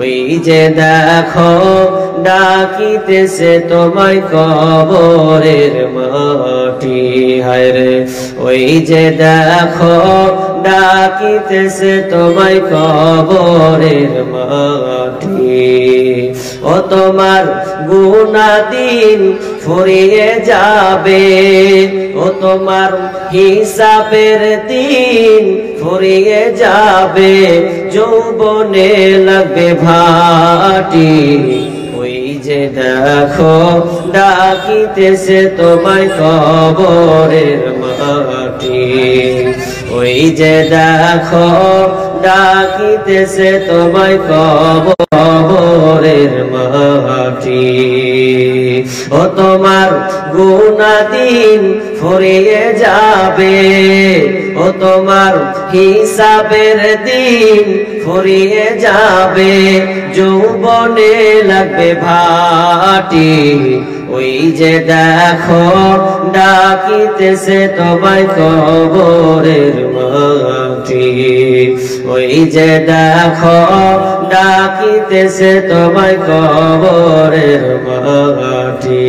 ওই যে দেখো ডাকিতেছে তোমায় কবরের মাটি। হায় রে ওই যে দেখো ডাকিতেছে তোমায় কবরের মাটি। ও তোমার গুনাহ দিন ফুরিয়ে যাবে, ও তোমার হিসাবের দিন ফুরিয়ে যাবে, যৌবনে লাগবে ভাটি। ওই যে দেখো ডাকিতেছে তোমায় কবরের মাটি। ওই যে দেখো ডাকিতেছে তোমায় কবরের মাটি। ও তোমার গুনাহ দিন ফুরিয়ে যাবে, ও তোমার হিসাবের দিন ফুরিয়ে যাবে, যৌবনে লাগবে ভাটি। ওই যে দেখো ডাকিতেছে তোমায় কবরের মাটি। ওই যে দেখো ডাকিতেছে তোমায় কবরের মাটি।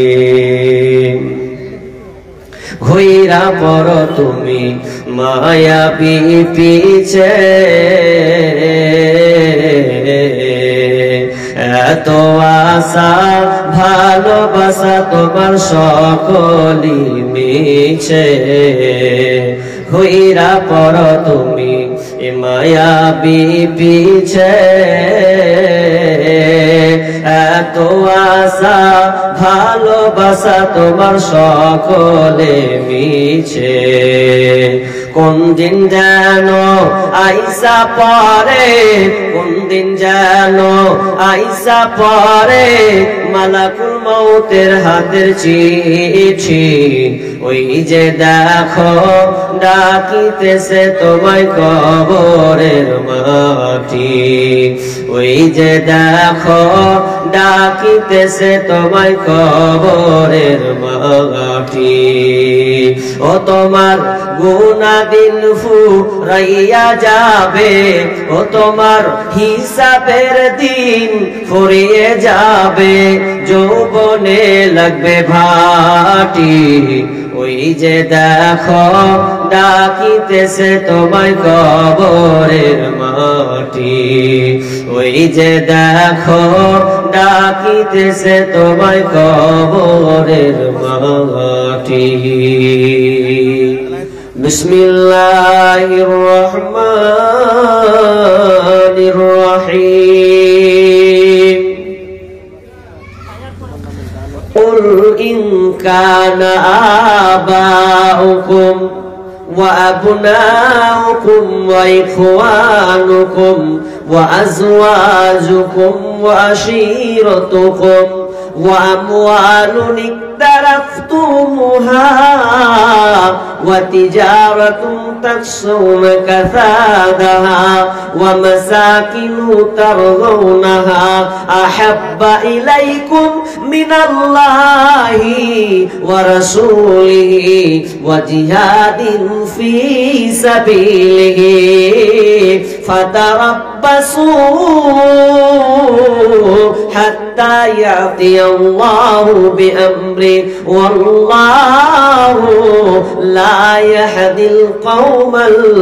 ঘুইরা পড়ো তুমি মায়াবী পিছে, এত আশা ভালোবাসা তোমার সকলই মিছে। ঘুইরা পড়ো তুমি মায়াবী পিছে, এত আশা ভালোবাসা তোমার সকলে মিছে। কোন দিন যেন আইসা পরে, কোন দিন যেন আইসা পরে মালাকুল মউতের হাতের চিঠি। ওই যে দেখো ডাকিতেছে তোমায় কবরের মাটি। ওই যে দেখো ডাকিতেছে তোমায় কবরের মাটি। ও তোমার গুনাহ দিন ফুরাইয়া যাবে, ও তোমার হিসাবের দিন ফুরিয়ে যাবে, যৌবনে লাগবে ভাটি। ওই যে দেখো ডাকিতেছে তোমায় কবরের মাটি। ওই যে দেখো ডাকিতেছে তোমায় কবরের মাটি। বিসমিল্লাহির রহমানির রহিম। قل إن كان آباؤكم وأبناؤكم وإخوانكم وأزواجكم وعشيرتكم وأموال اقترفتموها وتجارة تخشون كسادها ومساكن ترضونها أحب إليكم من الله ورسوله وجهاد في سبيله فتربصوا حتى يأتي الله بأمره والله لا يهدي القوم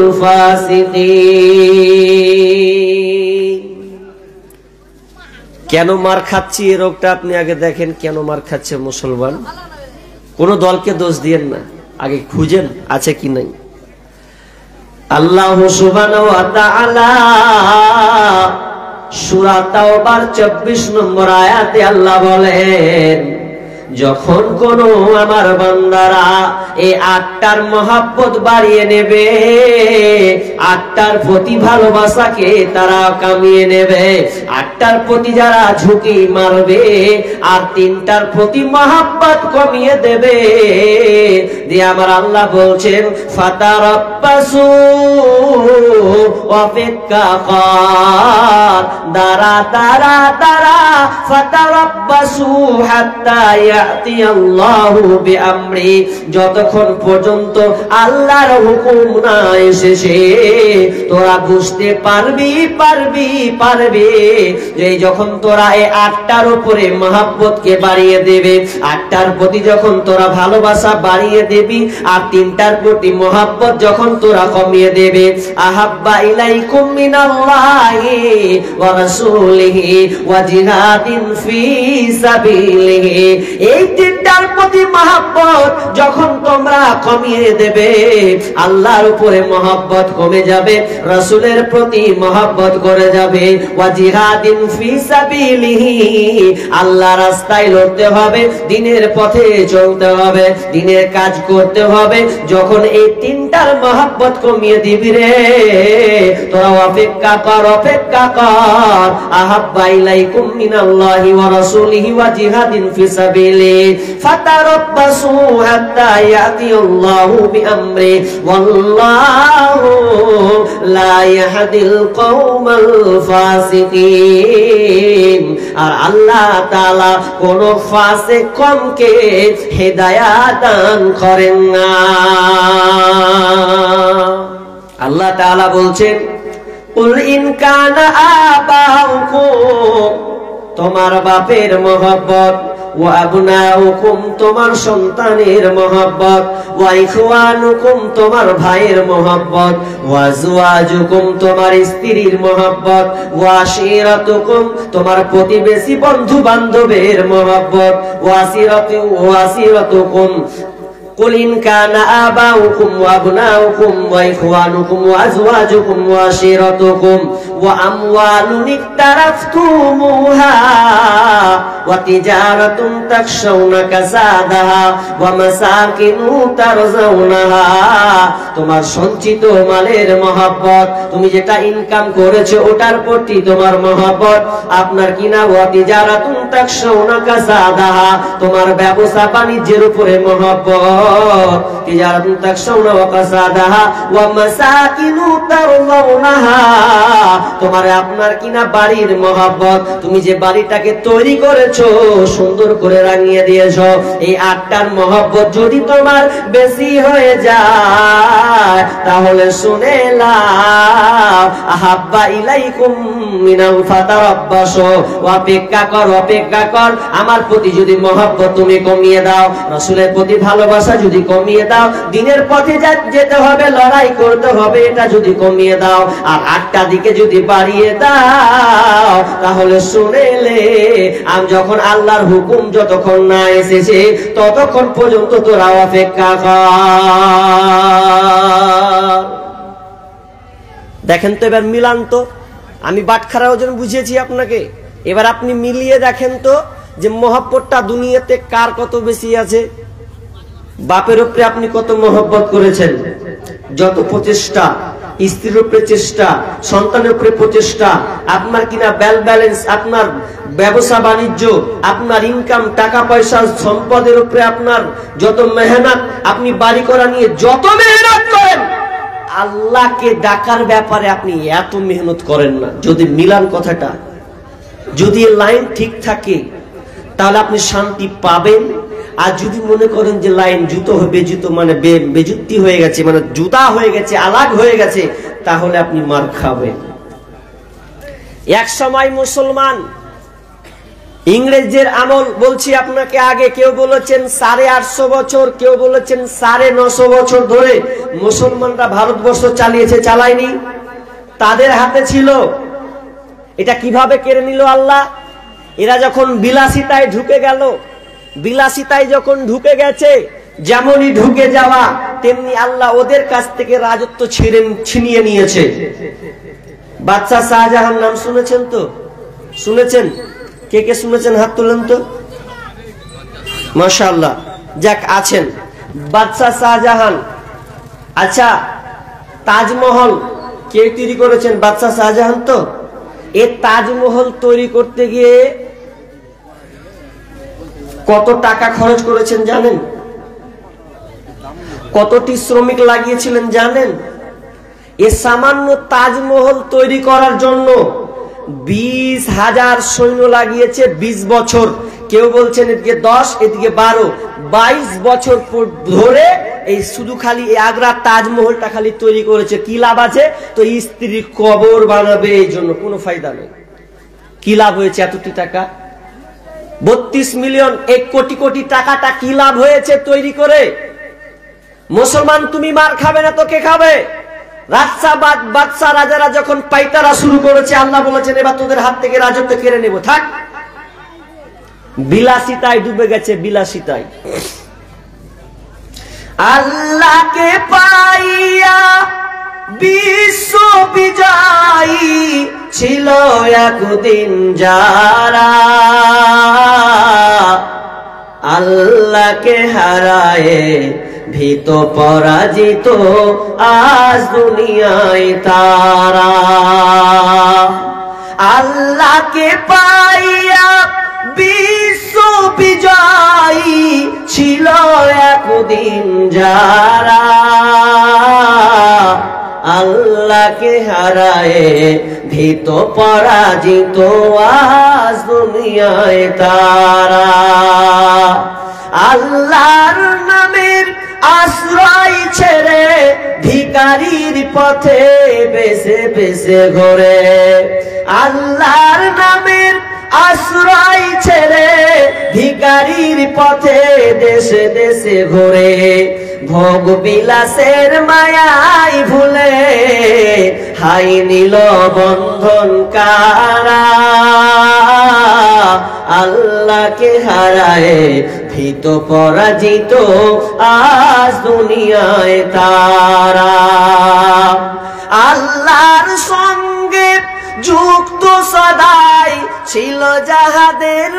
الفاسقين। কেন মার খাচ্ছি এই রোগটা আপনি আগে দেখেন, কেন মার খাচ্ছে মুসলমান। কোন দলকে দোষ দিয়েন না, আগে খুঁজেন আছে কি নাই। আল্লাহ সুবহানাহু ওয়া তাআলা সূরা তাওবার 24 নম্বর আয়াতে আল্লাহ বলেন, যখন কোন আমার বান্দারা এই আটটার মহব্বত বাড়িয়ে নেবে, আটটার প্রতি ভালোবাসাকে তারা কামিয়ে নেবে, আটটার প্রতি যারা ঝুঁকি মারবে আর তিনটার প্রতি মহব্বত কমিয়ে দেবে, দিয়ে আমার আল্লাহ বলছেন ফাতারাব্বাসু অপেক্ষা কর, দাঁড়া দাঁড়া দাঁড়া, ফাতারাব্বাসু হাত্তা ইয়াতিয়াল্লাহু বিআমরি, যতক্ষণ পর্যন্ত আল্লাহর হুকুম না এসেছে তোরা বুঝতে পারবি যে যখন তোরা এই আটটার উপরে মহব্বতকে বাড়িয়ে দেবে, আটটার প্রতি যখন তোরা ভালোবাসা বাড়িয়ে দেবি, আর তিনটার প্রতি মহব্বত যখন তোরা কমিয়ে দেবে, আহাব্বা ইলাইকুম মিনাল্লাহি ওয়া রাসূলিহি ওয়া জিহাদিন ফি সাবিলিহি, এই তিনটার প্রতি মহব্বত যখন তোমরা কমিয়ে দেবে, আল্লাহর উপরে মহব্বত কমে যাবে, রাসূলের প্রতি মহব্বত করে যাবে, ওয়া জিহাদিন ফি সাবিলিহি, আল্লাহ রাস্তায় লড়তে হবে, দ্বীনের পথে চলতে হবে, দ্বীনের কাজ করতে হবে, যখন এই তিনটার মহব্বত কমিয়ে দিবি রে তোরা অপেক্ষা কর আহাব্বা ইলাইকুম মিনাল্লাহি ওয়া রাসূলিহি ওয়া জিহাদিন ফি সাবিলিহি ফাতারাব্বাসু হাত্তা ইয়াতিয়াল্লাহু বিআমরি ওয়াল্লাহু লা ইয়াহদিল কওমাল ফাসিকিন, আর আল্লাহ তাআলা কোন ফাসিক কমকে হিদায়াত দান করেন না। আল্লাহ তাআলা বলছেন কুল ইন কানা আবাউকুম, তোমার বাপের মহব্বত, ওয়া আবনাউকুম, তোমার সন্তানের মহব্বত, ওয়া ইখওয়ানুকুম, তোমার ভাইয়ের মহব্বত, ওয়া আজওয়াজুকুম, তোমার স্ত্রীর মহব্বত, ওয়া আশিরাতুকুম, তোমার প্রতিবেশী বন্ধু বান্ধবের মহব্বত, ওয়া আসিরাতুকুম قل إن كان آباؤكم وأبناؤكم وإخوانكم وأزواجكم وعشيرتكم وأموال اقترفتموها وتجارة تخشون كسادها ومساكن ترضونها, তোমার সঞ্চিত মালের মহব্বত, তুমি যেটা ইনকাম করেছো ওটার প্রতি তোমার মহব্বত, আপনার কিনা ওয়া তিজারাতুন তাখশাউনা কাসাদাহা, তোমার ব্যবসা বাণিজ্যের উপরে মহব্বত, তিজারাতুন তাখশাউনা ওয়া কাসাদাহা ওয়া মাসাকিনু তারজাউনাহা, তোমার আপনার কিনা বাড়ির মহব্বত, তুমি যে বাড়িটাকে তৈরি করেছো সুন্দর করে রাঙিয়ে দিয়েছো, এই আটটার মহব্বত যদি তোমার বেশি হয়ে যায় তাহলে শুনে লাও আহাব্বা ইলাইকুম মিনাল ফাতারাব্বাসু, অপেক্ষা কর, আমার প্রতি যদি মহব্বত তুমি কমিয়ে দাও, রাসূলের প্রতি ভালোবাসা যদি কমিয়ে দাও, দ্বীনের পথে যেতে হবে, লড়াই করতে হবে, এটা যদি কমিয়ে দাও, আর আটটা দিকে যদি বাড়িয়ে দাও তাহলে শুনেলে আমি যখন আল্লাহর হুকুম যতক্ষণ না এসেছে ততক্ষণ পর্যন্ত তোরা অপেক্ষা কর। দেখেন তো এবার মিলান তো, আমি বাটখারার ওজন বুঝিয়েছি আপনাকে, এবার আপনি মিলিয়ে দেখেন তো যে মহব্বতটা দুনিয়াতে কার কত বেশি আছে। বাপের উপরে আপনি কত মহব্বত করেছেন, যত প্রচেষ্টা, স্ত্রীর উপরে চেষ্টা, সন্তানের উপরে প্রচেষ্টা, আপনার কিনা ব্যালেন্স, আপনার ব্যবসা বাণিজ্য, আপনার ইনকাম, টাকা পয়সা, সম্পদের উপরে আপনার যত মেহনত, আপনি বাড়ি করা নিয়ে যত মেহনত করেন, আল্লাহকে ডাকার ব্যাপারে আপনি এত মেহনত করেন না। যদি মিলান কথাটা, যদি লাইন ঠিক থাকে তাহলে আপনি শান্তি পাবেন। আর যদি মনে করেন যে লাইন জুতো বেজুতো মানে বেজুতি হয়ে গেছে, মানে জুতা হয়ে গেছে, আলাগ হয়ে গেছে, তাহলে আপনি মার খাবেন। এক সময় মুসলমান, ইংরেজদের আমল বলছি আপনাকে, আগে কেউ বলেছেন 850 বছর, কেউ বলেছেন 950 বছর ধরে মুসলমানরা ভারতবর্ষ চালিয়েছে, চালায়নি, তাদের হাতে ছিল। এটা কিভাবে কেড়ে নিল আল্লাহ? এরা যখন বিলাসিতায় ঢুকে গেল, বিলাসিতায় যখন ঢুকে গেছে, যেমনই ঢুকে যাওয়া তেমনি আল্লাহ ওদের কাছ থেকে রাজত্ব ছিনিয়ে নিয়েছে। বাদশাহ শাহজাহান নাম শুনেছেন তো? শুনেছেন? কে কে শুনেছেন হাত তুলেন তো। মাশাআল্লাহ, যাক আছেন। বাদশাহ শাহজাহান। আচ্ছা, তাজমহল কে তৈরি করেছেন? বাদশাহ শাহজাহান তো। এই তাজমহল তৈরি করতে গিয়ে কত টাকা খরচ করেছেন জানেন? কতটি শ্রমিক লাগিয়েছিলেন জানেন? এ সামান্য তাজমহল তৈরি করার জন্য 20,000 সৈন্য লাগিয়েছে 20 বছর। কেউ বলছেন এদিকে 10, এদিকে 12, 22 বছর ধরে এই শুধু খালি আগ্রার তাজমহলটা খালি তৈরি করেছে। কি লাভ আছে? তো স্ত্রীর কবর বানাবে, এই জন্য কোনো ফায়দা নেই। কি লাভ হয়েছে এতটি টাকা? 32 মিলিয়ন, 1 কোটি কোটি টাকাটা কি লাভ হয়েছে তৈরি করে? মুসলমান তুমি মার খাবে না তো কে খাবে? বাদশা রাজারা যখন পাইতারা শুরু করেছে, আল্লাহ বলেছেন এবার তোদের হাত থেকে রাজত্ব কেড়ে নেব। থাক, বিলাসিতায় ডুবে গেছে, বিলাসিতায়। আল্লাহকে পাইয়া বিশ্ব বিজয়ী ছিল একদিন যারা, আল্লাহকে হারায়ে ভীত পরাজিত আজ দুনিয়ায় তারা। আল্লাহকে পাইয়া বিশ্ব বিজয়ী ছিল একদিন যারা, আল্লাহকে হারায়ে ভীত পরাজিত আজ দুনিয়ায় তারা। আল্লাহর নামের আশ্রয় ছেড়ে ভিখারির পথে বেছে বেছে ঘোরে, আল্লাহর নামের আশ্রয় ছেড়ে ভিখারির পথে দেশে দেশে ঘোরে। ভোগ বিলাসের মায়ায় ভুলে হাই নিল বন্ধন কারা, আল্লাহকে হারায়ে ভীত পরাজিত আজ দুনিয়ায় তারা। আল্লাহর সঙ্গে যুক্ত সদাই ছিল যাহাদের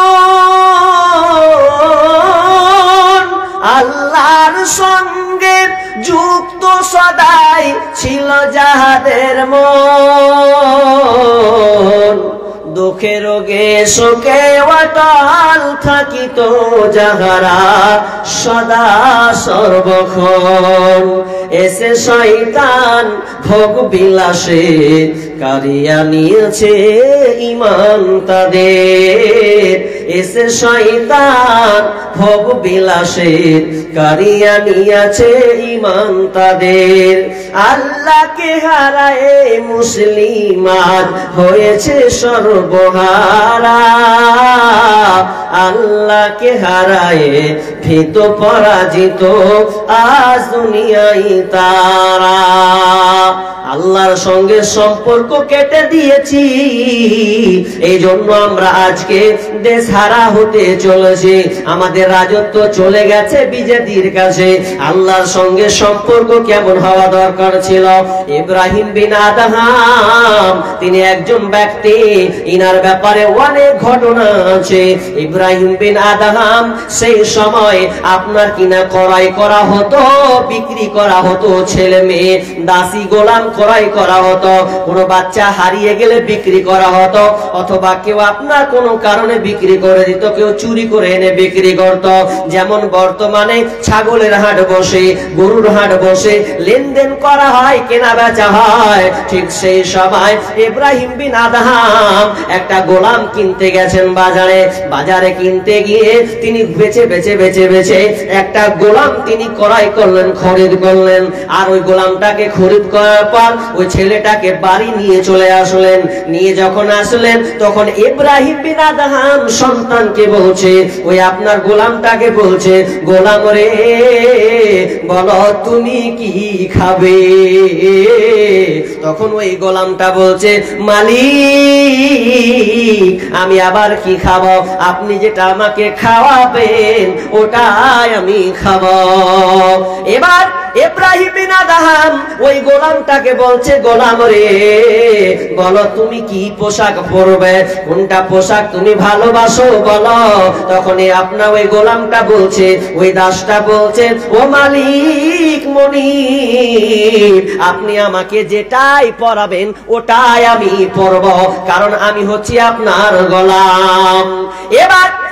মন, আল্লাহর সঙ্গে যুক্ত সদাই ছিল যাহাদের মন। দুঃখে রোগে শোকে অটল থাকিত যাহারা সদা সর্বক্ষণ। এসে শয়তান ভোগ বিলাসে কারিয়া নিয়েছে ঈমান তাদের, এসে শয়তান ভোগ বিলাসে কারিয়া নিয়েছে ঈমান তাদের। আল্লাহকে হারায়ে মুসলিমান হয়েছে সর্বহারা, আল্লাহকে হারায়ে ভীত পরাজিত আজ দুনিয়ায় তারা। আল্লাহর সঙ্গে সম্পর্ক কেটে দিয়েছি, এই জন্য আমরা আজকে দেশ হারা হতে চলেছি, আমাদের রাজত্ব চলে গেছে বিজেপির কাছে। আল্লাহর সঙ্গে সম্পর্ক কেমন হওয়া দরকার ছিল? ইব্রাহিম বিন আদহাম তিনি একজন ব্যক্তি, ইনার ব্যাপারে অনেক ঘটনা আছে। ইব্রাহিম বিন আদহাম সেই সময় আপনার কিনা ক্রয় করা হতো, বিক্রি করা হতো, ছেলে মেয়ে দাসী গোলাম ক্রয় করা হতো, কোনো বাচ্চা হারিয়ে গেলে বিক্রি করা হতো, অথবা কেউ আপনার কোনো কারণে বিক্রি করে দিত, কেউ চুরি করে এনে বিক্রি করত। যেমন বর্তমানে ছাগলের হাট বসে, গরুর হাট বসে, লেনদেন করা হয়, কেনা বেচা হয়, ঠিক সেই সময় ইব্রাহিম বিন আদহাম একটা গোলাম কিনতে গেছেন বাজারে। বাজারে কিনতে গিয়ে তিনি বেচে বেচে বেচে বেচে একটা গোলাম তিনি ক্রয় করলেন, খরিদ করলেন। আর ওই গোলামটাকে খরিদ করার পর ওই ছেলেটাকে বাড়ি নিয়ে চলে আসলেন। নিয়ে যখন আসলেন তখন ইব্রাহিম বিন আদহাম সন্তানকে বলছে, ওই আপনার গোলামটাকে বলছে, গোলাম রে বলো তুমি কি খাবে? তখন ওই গোলামটা বলছে, মালিক আমি আবার কি খাবো? আপনি যেটা আমাকে খাওয়াবেন ওটাই আমি খাবো। এবার ইব্রাহিম বিন আদহাম ওই গোলামটাকে বলছে, গোলাম রে বলো তুমি কি পোশাক পরবে, কোনটা পোশাক তুমি ভালোবাসো বলো। তখনই আপনার ওই গোলামটা বলছে, ওই দাসটা বলছে, ও মালিক মনিব আপনি আমাকে যেটাই পরাবেন ওটাই আমি পরব, কারণ আমি হচ্ছি আপনার গোলাম। এবার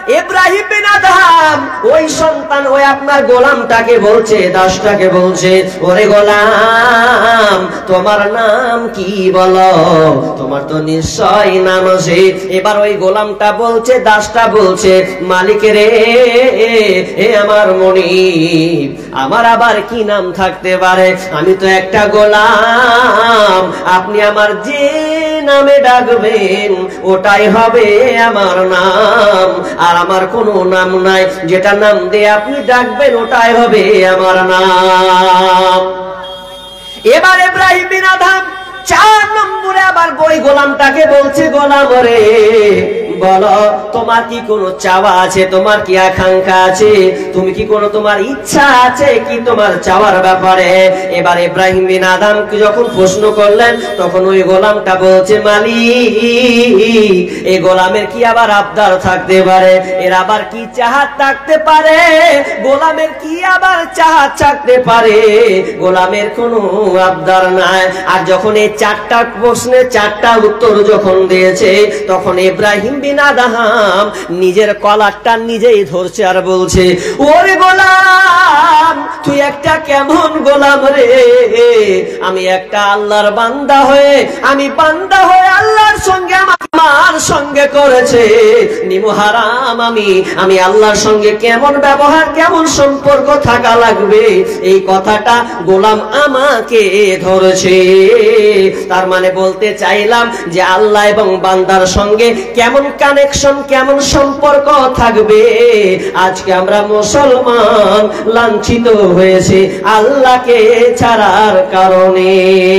ইব্রাহিম বিন আদম ওই সন্তান ওই আপনার গোলামটাকে বলছে, দাসটাকে বলছে, ওরে গোলাম তোমার নাম কি বলো, তোমার তো নিশ্চয় নাম আছে। এবার ওই গোলামটা বলছে, দাসটা বলছে, মালিক রে এ আমার মনিব, আমার আবার কি নাম থাকতে পারে, আমি তো একটা গোলাম, আপনি আমার যে নামে ডাকবেন ওটাই হবে আমার নাম, আর আমার কোনো নাম নাই, যেটা নাম দিয়ে আপনি ডাকবেন ওটাই হবে আমার নাম। এবার ইব্রাহিম বিন আদম 4 নম্বরে আবার ওই গোলামটাকে বলছে, গোলাম রে বলো তোমার কি কোনো চাওয়া আছে, তোমার কি আকাঙ্ক্ষা আছে, তুমি কি কোনো তোমার ইচ্ছা আছে কি তোমার চাওয়ার ব্যাপারে। এবার ইব্রাহিম বিন আদম যখন প্রশ্ন করলেন তখন ওই গোলামটা বলছে, মালিক এই গোলামের কি আবার আবদার থাকতে পারে, এর আবার কি চাহাত থাকতে পারে, গোলামের কি আবার চাহাত থাকতে পারে, গোলামের কোনো আবদার নাই। আর যখন এই 4টা প্রশ্নের 4টা উত্তর যখন দিয়েছে তখন ইব্রাহিম বিন আদম নিজের কলারটা নিজেই ধরছে আর বলছে, ওরে গোলাম তুই একটা কেমন গোলাম রে, আমি একটা আল্লাহর বান্দা হয়ে, আমি বান্দা হয়ে আল্লাহর সঙ্গে আমার সঙ্গে করেছে নিমু হারাম, আমি আল্লাহর সঙ্গে কেমন ব্যবহার কেমন সম্পর্ক থাকা লাগবে এই কথাটা গোলাম আমাকে ধরেছে। তার মানে বলতে চাইলাম যে আল্লাহ এবং বান্দার সঙ্গে কেমন কানেকশন কেমন সম্পর্ক থাকবে। আজকে আমরা মুসলমান লাঞ্ছিত হয়েছে আল্লাহকে ছাড়ার কারণে।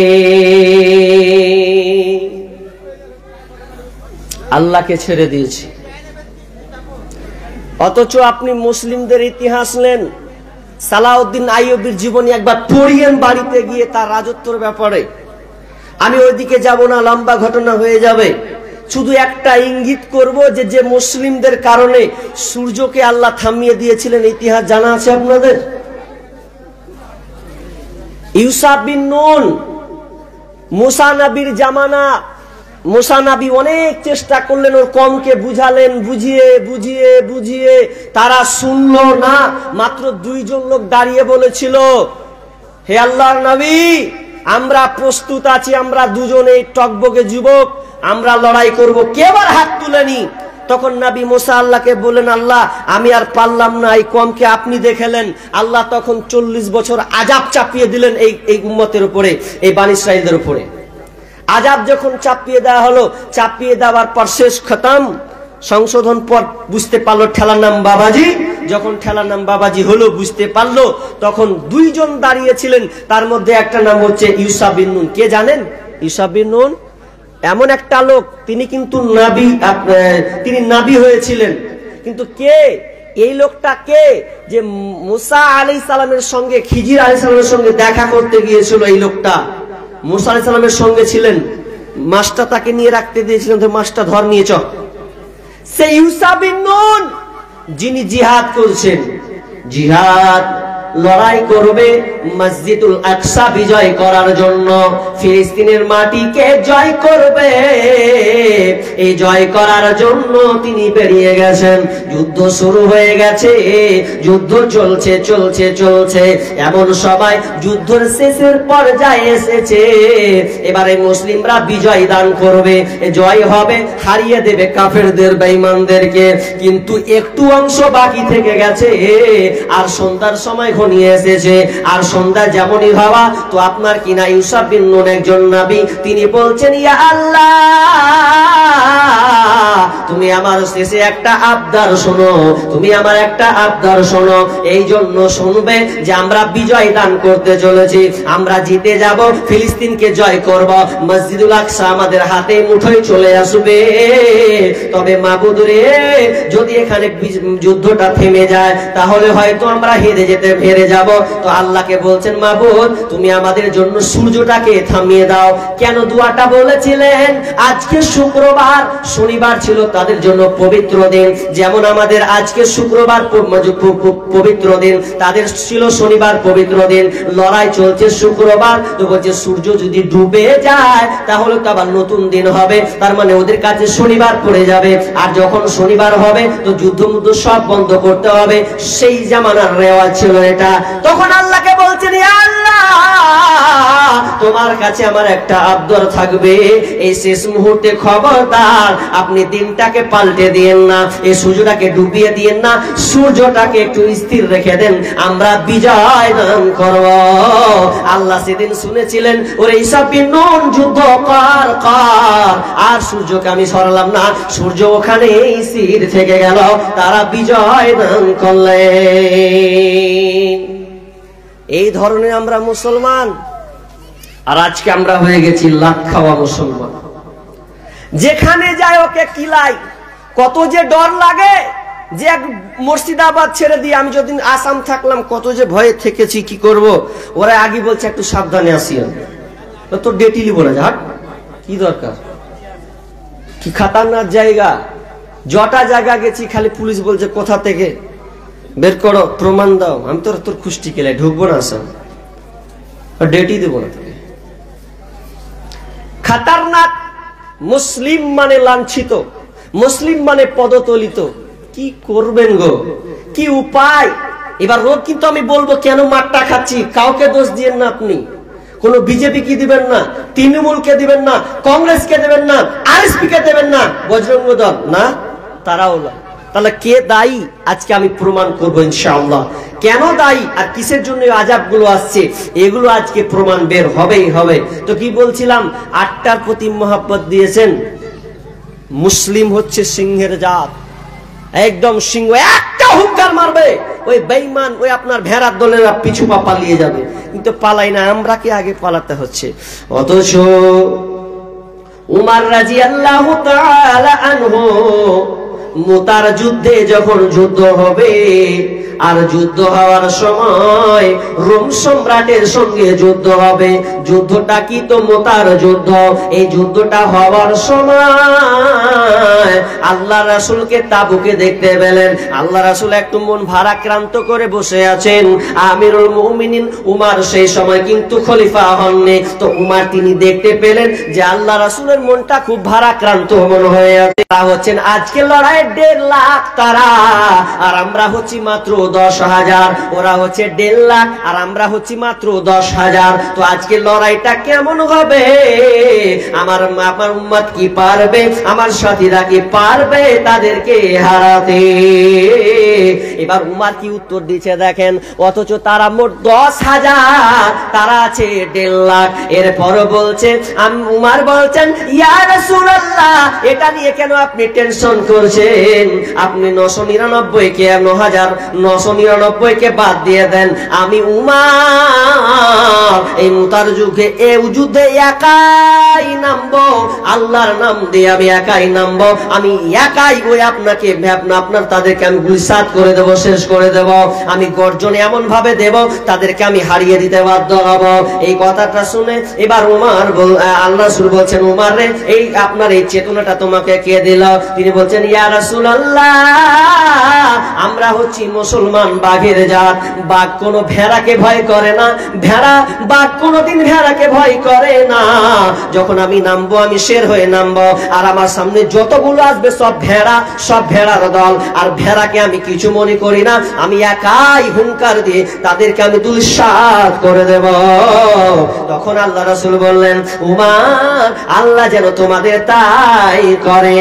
আল্লাহকে ছেড়ে দিয়েছি, অথচ আপনি মুসলিমদের ইতিহাস নেন, সালাউদ্দিন আইয়ুবীর জীবনী একবার পড়িয়েন বাড়িতে গিয়ে তার রাজত্বের ব্যাপারে। আমি ওইদিকে যাব না, লম্বা ঘটনা হয়ে যাবে। শুধু একটা ইঙ্গিত করব যে মুসলিমদের কারণে সূর্যকে আল্লাহ থামিয়ে দিয়েছিলেন, ইতিহাস জানা আছে আপনাদের। ইউসা বিন নুন, মুসা নবীর জামানা, মুসা নবী অনেক চেষ্টা করলেন, ওর কমকে বুঝালেন, বুঝিয়ে বুঝিয়ে বুঝিয়ে তারা শুনলো না। মাত্র 2 জন লোক দাঁড়িয়ে বলেছিল, হে আল্লাহর নবী আমরা প্রস্তুত আছি, আমরা দুজনেই টকবকে যুবক, আমরা লড়াই করব, কেবার হাত তুলেনি। তখন নবী মুসা আল্লাহকে বললেন, আল্লাহ আমি আর পারলাম না, এই কমকে আপনি দেখলেন। আল্লাহ তখন 40 বছর আযাব চাপিয়ে দিলেন এই উম্মতের উপরে, এই বনী ইসরাইলদের উপরে। আযাব যখন চাপিয়ে দেওয়া হলো, চাপিয়ে দেওয়ার পর শেষ খতম, সংশোধন পর বুঝতে পারলো ঠেলার নাম বাবাজি। যখন ঠেলার নাম বাবাজি হলো, বুঝতে পারলো, তখন 2 জন দাঁড়িয়েছিলেন, তার মধ্যে একটা নাম হচ্ছে ইউসা বিন নুন। কে জানেন ইউসা বিন নুন? এমন একটা লোক, তিনি কিন্তু নবী, তিনি নবী হয়েছিলেন। কিন্তু কে এই লোকটা? কে যে মুসা আলাইহিস সালামের সঙ্গে, খিজির আলাইহিস সালামের সঙ্গে দেখা করতে গিয়েছিল, এই লোকটা মুসা আলাইহিস সালামের সঙ্গে ছিলেন, মাছটা তাকে নিয়ে রাখতে দিয়েছিলেন, তো মাছটা ধর নিয়ে চ। সে ইউসা বিন নুন যিনি জিহাদ করছেন, জিহাদ লড়াই করবে মসজিদুল আকসা বিজয় করার জন্য, ফিলিস্তিনের মাটিকে জয় করবে। এই জয় করার জন্য তিনি বেরিয়ে গেছেন। যুদ্ধ শুরু হয়ে গেছে, যুদ্ধ চলছে চলছে চলছে, এমন সবাই যুদ্ধের শেষের পর্যায়ে এসেছে। এবারে মুসলিমরা বিজয় দান করবে, জয় হবে, হারিয়ে দেবে কাফেরদের, বেঈমানদেরকে। কিন্তু একটু অংশ বাকি থেকে গেছে, আর সন্ধ্যার সময় ঘনিয়ে এসেছে। আর সন্ধ্যা যেমনই হওয়া, তো আপনার কিনা ইউসা বিন নুন একজন নবী, তিনি বলছেন, ইয়া আল্লাহ তুমি আমার শেষে একটা আবদার শোনো, তুমি আমার একটা আবদার শোনো। এই জন্য শুনবে যে আমরা বিজয় দান করতে চলেছি, আমরা জিতে যাব, ফিলিস্তিনকে জয় করব, মসজিদুল আকসা আমাদের হাতে মুঠোয় চলে আসবে। তবে মাবুদ রে, যদি এখানে যুদ্ধটা থেমে যায় তাহলে হয়তো আমরা হেরে যাব। তো আল্লাহকে বলছেন, মাবুদ তুমি আমাদের জন্য সূর্যটাকে থামিয়ে দাও। কেন দোয়াটা বলেছিলেন? আজকে শুক্রবার, শনিবার ছিল তাদের জন্য পবিত্র দিন, যেমন আমাদের আজকে শুক্রবার পবিত্র দিন, তাদের ছিল শনিবার পবিত্র দিন। লড়াই চলছে শুক্রবার, তো বলছে সূর্য যদি ডুবে যায় তাহলে তো আবার নতুন দিন হবে, তার মানে ওদের কাছে শনিবার পড়ে যাবে। যাবে। আর যখন শনিবার হবে তো যুদ্ধ মুদ্ধ সব বন্ধ করতে হবে, সেই জামানার রেওয়াজ ছিল এটা। তখন আল্লাহকে বলছেন, ইয়া আল্লাহ, তোমার কাছে আমার একটা আবদার থাকবে, এই শেষ মুহূর্তে খবরদার আপনি দিনটাকে পাল্টে দিয়েন না, এই সূর্যটাকে ডুবিয়ে দিয়েন না, সূর্যটাকে একটু স্থির রেখে দেন, আমরা বিজয় দান করব। আল্লাহ সেদিন শুনেছিলেন, ওরে ইসাবি নুন যুদ্ধ কর কর, আর সূর্যকে আমি সরালাম না, সূর্য ওখানেই স্থির থেকে গেল, তারা বিজয় দান করলেন। এই ধরনের আমরা মুসলমান, আর আজকে আমরা হয়ে গেছি লাখ খাওয়া মুসলমান। যেখানে যায় ওকে কিলাই, কত যে ডর লাগে, যে এক মুর্শিদাবাদ ছেড়ে দিয়ে আমি যতদিন আসাম থাকলাম কত যে ভয়ে থেকেছি, কি করব। ওরা আগে বলছে একটু সাবধানে আসিও, তোর ডেটি লিব না, হাট কি দরকার, কি খাতারনাক জায়গা। যটা জায়গা গেছি খালি পুলিশ বলছে কোথা থেকে বের করো, প্রমাণ দাও। আমি তোর খুশটি কেলে ঢুকবো না আসাম, ডেটি দেবো না তোকে। খাতারনাক। মুসলিম মানে লাঞ্ছিত, মুসলিম মানে পদতলিত। কি করবেন গো, কি উপায়? এবার রোজ কিন্তু আমি বলবো কেন মারটা খাচ্ছি, কাউকে দোষ দিয়েন না আপনি। কোন বিজেপি কি দিবেন না, তৃণমূলকে দিবেন না, কংগ্রেসকে দেবেন না, আরএসপি কে দেবেন না, বজরঙ্গ দল না, তারাও না। তাহলে কে দায়ী? আজকে আমি প্রমাণ করবো ইনশাআল্লাহ কেন দায়ী আর কিসের জন্য আযাব গুলো আসছে, এগুলো আজকে প্রমাণ বের হবেই হবে। তো কি বলছিলাম, 8টার প্রতি মহব্বত দিয়েছেন। মুসলিম হচ্ছে সিংহের জাত, একদম সিংহ, একটা হুঙ্কার মারবে ওই বেঈমান, ওই আপনার ভেড়ার দলের পিছু পা পালিয়ে যাবে, কিন্তু পালাই না, আমরা কি আগে পালাতে হচ্ছে। অথচ উমর রাদিয়াল্লাহু তাআলা আনহু মুতার যুদ্ধে যখন যুদ্ধ হবে, আর যুদ্ধ হওয়ার সময় রোম সম্রাটের সঙ্গে যুদ্ধ হবে। যুদ্ধটা কি? তো মুতার যুদ্ধ। এই যুদ্ধটা হওয়ার সময় আল্লাহ রাসূলকে তাবুকে দেখতে পেলেন। আল্লাহ রাসূল একটু মন ভারাক্রান্ত করে বসে আছেন। আমিরুল মুমিনিন উমর সেই সময় কিন্তু খলিফা হননি। তো উমর তিনি দেখতে পেলেন যে আল্লাহ রাসূলের মনটা খুব ভারাক্রান্ত মনে হয়ে আছে। তারা হচ্ছেন আজকে লড়াই 1.5 লাখ তারা, আর আমরা হচ্ছি মাত্র 10,000। ওরা হচ্ছে 1.5 লাখ আর আমরা হচ্ছি মাত্র 10,000। তো আজকে লড়াইটা কেমন হবে? আমার উম্মত কি পারবে, আমার সাথীরা কি পারবে তাদেরকে হারাতে? এবার উমর কি উত্তর দিচ্ছে দেখেন। অথচ তারা মোট 10,000, তারা আছে 1.5 লাখ। এরপর বলছে, উমর বলছেন, ইয়া রাসূলুল্লাহ, এটা নিয়ে কেন আপনি টেনশন করছেন? আপনি 999 কে 9,999 কে বাদ দিয়ে দেন। আমি উমর এই মুতার যুগে এই যুদ্ধে একাই নামবো, আল্লাহর নাম দিয়ে আমি একাই নামবো। আমি একাই ওই আপনাকে আপনার তাদেরকে আমি গুলিসাত করে দেব, শেষ করে দেব। আমি গর্জনে এমন ভাবে দেব তাদেরকে আমি হারিয়ে দিতে বাধ্য হব। এই কথাটা শুনে এবার উমর আল্লাহ রাসূল বলছেন, উমর রে, এই আপনার এই চেতনাটা তোমাকে কে দিল? তিনি বলছেন, ইয়া রাসূলুল্লাহ, আমরা হচ্ছি মুসলমান বাঘের জাত। বাঘ কোনো ভেড়াকে ভয় করে না, বাঘ কোনোদিন ভেড়াকে ভয় করে না। যখন আমি নামবো, আমি শের হয়ে নামবো, আর আমার সামনে যতগুলো আসবে সব ভেড়ার দল। আর ভেড়াকে আমি কিছু মনে করি না, আমি একাই হুঙ্কার দিয়ে তাদেরকে আমি দুলসাত করে দেব। তখন আল্লাহ রাসূল বললেন, উমর, আল্লাহ যেন তোমাদের তাই করে।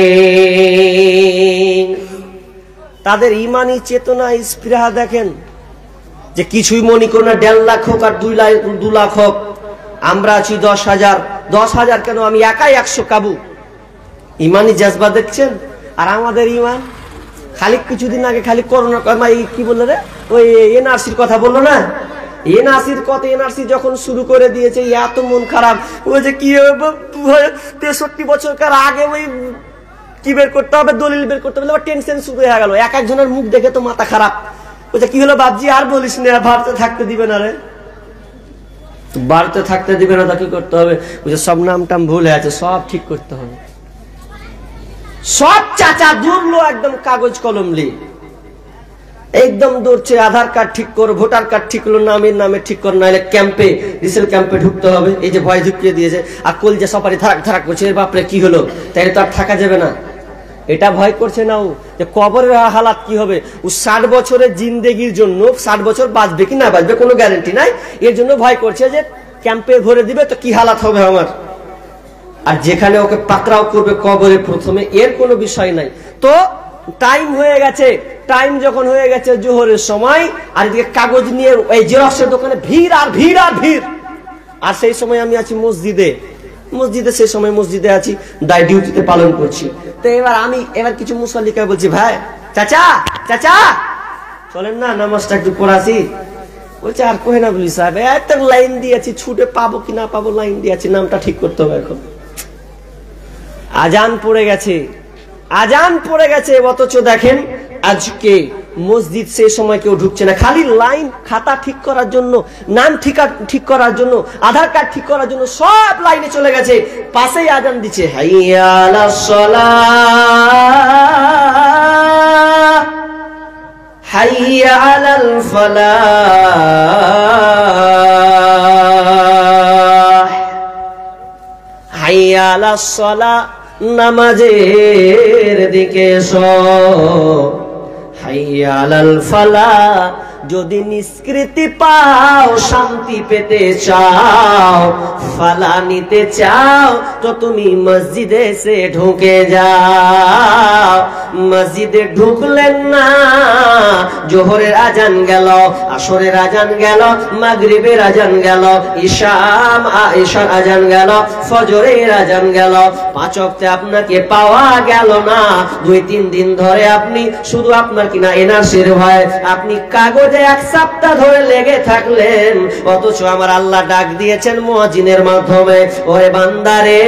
তাদের ইমানি চেতনা, স্পৃহা দেখেন, যে কিছুই মনে করি না, 1.5 লাখ হোক আর 2 লাখ হোক, আমরা আছি 10,000। 10,000 কেন, আমি একাই 100 কাবু। ইমানি জজবা দেখছেন। আর আমাদের ইমান খালি কিছুদিন আগে খালি করোনা কি বললো রে, ওই এনআরসির কথা বললো না, এনআরসি যখন শুরু করে দিয়েছে, এত মন খারাপ। ওই যে কি 63 বছরকার আগে ওই কি বের করতে হবে, দলিল বের করতে হবে, টেনশন শুরু হয়ে গেল। এক একজনের মুখ দেখে তো মাথা খারাপ। ওইটা কি হলো বাবজি, আর বলিস না, ভারতে থাকতে দিবে না রে, ভারতে থাকতে দিবে না, তা কি করতে হবে? সব নাম টাম ভুল হয়ে আছে, সব ঠিক করতে হবে। সব চাচা দূরলো একদম কাগজ কলম লি, একদম দৌড়ছে, আধার কার্ড ঠিক কর, ভোটার কার্ড ঠিক করলো, নামে ঠিক কর, নাহলে ক্যাম্পে, রিসেল ক্যাম্পে ঢুকতে হবে। এই যে ভয় ঢুকিয়ে দিয়েছে। আর কল যে সপারি ধারাক ধারাক করছে, বাপরে কি হলো, তাই তো আর থাকা যাবে না। এটা ভয় করছে না ও যে কবরের হালাত কি হবে। ও 60 বছরের জিন্দেগির জন্য 60 বছর বাঁচবে কি না বাঁচবে কোনো গ্যারান্টি নাই, এর জন্য ভয় করছে যে ক্যাম্পে ভরে দিবে তো কি হালাত হবে আমার। আর যেখানে ওকে পাকড়াও করবে কবরে প্রথমে, এর কোনো বিষয় নাই। তো টাইম হয়ে গেছে, টাইম যখন হয়ে গেছে জোহরের সময়, আর এদিকে কাগজ নিয়ে এই জেরক্সের দোকানে ভিড় আর ভিড় আর ভিড়। আর সেই সময় আমি আছি মসজিদে, সেই সময় মসজিদে আছি, দায় ডিউটিতে পালন করছি। তো এবার কিছু মুসল্লিকে বলছি, ভাই চাচা চাচা চলেন না নামাজটা একটু পড়াছি। বলছে আর কোহে না বলি সাহেব, একটা লাইন দিয়েছি, ছুটে পাবো কি না পাবো লাইন দিয়েছি, নামটা ঠিক করতে হবে। এখন আজান পড়ে গেছে, অথচ দেখেন আজকে মসজিদ সেই সময় কেউ ঢুকছে না, খালি লাইন খাতা ঠিক করার জন্য, নাম ঠিক করার জন্য, আধার কার্ড ঠিক করার জন্য সব লাইনে চলে গেছে। পাশেই আজান দিচ্ছে, হাইয়া আলাস সালাহ হাইয়া আলাল ফালাহ হাইয়া আলাস সালাহ, নামাজের দিকে এসো, হাইয়া আলাল ফালাহ। যদি নিষ্কৃতি পাও, শান্তি পেতে চাও, ফালা নিতে চাও, তো তুমি মসজিদে এসে ঢুকে যাও। মসজিদে ঢুকলেন না, জোহরের আজান গেল, আসরের আজান গেল, মাগরিবের আজান গেল, ঈশার আজান গেল, ফজরের আজান গেল, 5 ওয়াক্তে আপনাকে পাওয়া গেল না। 2-3 দিন ধরে আপনি শুধু আপনার কিনা এনআরসির ভয় আপনি কাগজে 1 সপ্তাহ ধরে লেগে থাকলেন, অথচ আমার আল্লাহ ডাক দিয়েছেন মুয়াজ্জিনের মাধ্যমে, ওরে বান্দারে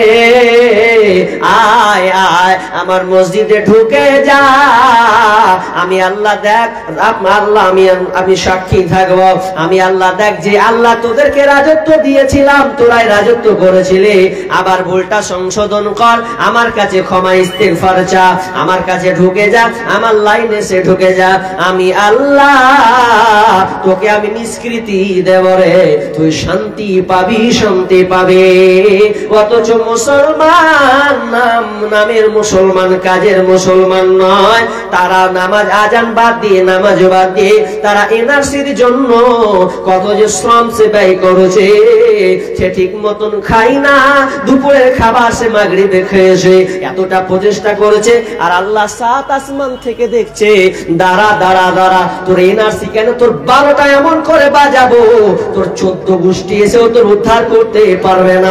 আয় আয় আমার মসজিদে ঢুকে যা। আমি আল্লাহ দেখ, আল্লাহ আমি সাক্ষী থাকবো, আমি আল্লাহ দেখ যে আল্লাহ তোদেরকে রাজত্ব দিয়েছিলাম, তোরাই রাজত্ব করেছিলি, আবার ভুলটা সংশোধন কর, আমার কাছে ক্ষমা ইস্তিগফার চা, আমার কাছে ঢুকে যা, আমার লাইনে সে ঢুকে যা। আমি আল্লাহ তোকে আমি নিষ্কৃতি দেব রে, তুই শান্তি পাবি, শান্তি পাবে। অথচ মুসলমান নামের মুসলমান, কাজের মুসলমান নয়। তারা নামাজ আজান বাদ দিয়ে, নামাজ বাদ দিয়ে তারা এনআরসির জন্য কত যে শ্রম সে ব্যয় করেছে, সে ঠিক মতন খাই না, দুপুরের খাবার সে মাগরিবে খেয়েছে, এতটা প্রচেষ্টা করেছে। আর আল্লাহ 7 আসমান থেকে দেখছে, দাঁড়া দাঁড়া দাঁড়া, তোর এনআরসি কেন, তোর 12টা এমন করে বাজাবো, তোর 14 গোষ্ঠী এসেও তোর উদ্ধার করতে পারবে না।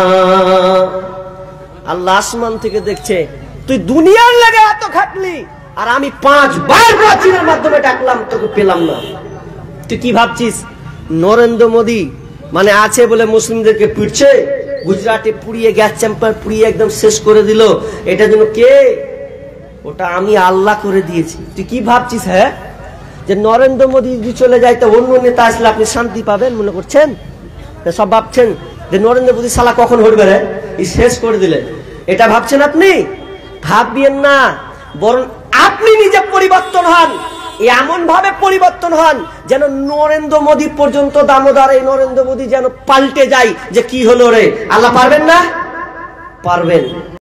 আল্লাহ আসমান থেকে দেখছে, তুই দুনিয়ার লাগে এত খাটলি, আর আমি 5 বার প্রাচীনের মাধ্যমে ডাকলাম, তোকে পেলাম না। তুই কি ভাবছিস নরেন্দ্র মোদী মানে আছে বলে মুসলিমদেরকে পিটছে, গুজরাটে পুড়িয়ে, গ্যাস চ্যাম্পার পুড়িয়ে একদম শেষ করে দিল, এটার জন্য কে? ওটা আমি আল্লাহ করে দিয়েছি। তুই কি ভাবছিস হ্যাঁ যে নরেন্দ্র মোদী যদি চলে যায় তো অন্য নেতা আসলে আপনি শান্তি পাবেন মনে করছেন? সব ভাবছেন যে নরেন্দ্র মোদী সালা কখন হটবে রে, শেষ করে দিলেন, এটা ভাবছেন আপনি? ভাববেন না, বরং আপনি নিজে পরিবর্তন হন, এমন ভাবে পরিবর্তন হন যেন নরেন্দ্র মোদী পর্যন্ত দামোদর, এই নরেন্দ্র মোদী যেন পাল্টে যায় যে কি হলো রে। আল্লাহ পারবেন না? পারবেন।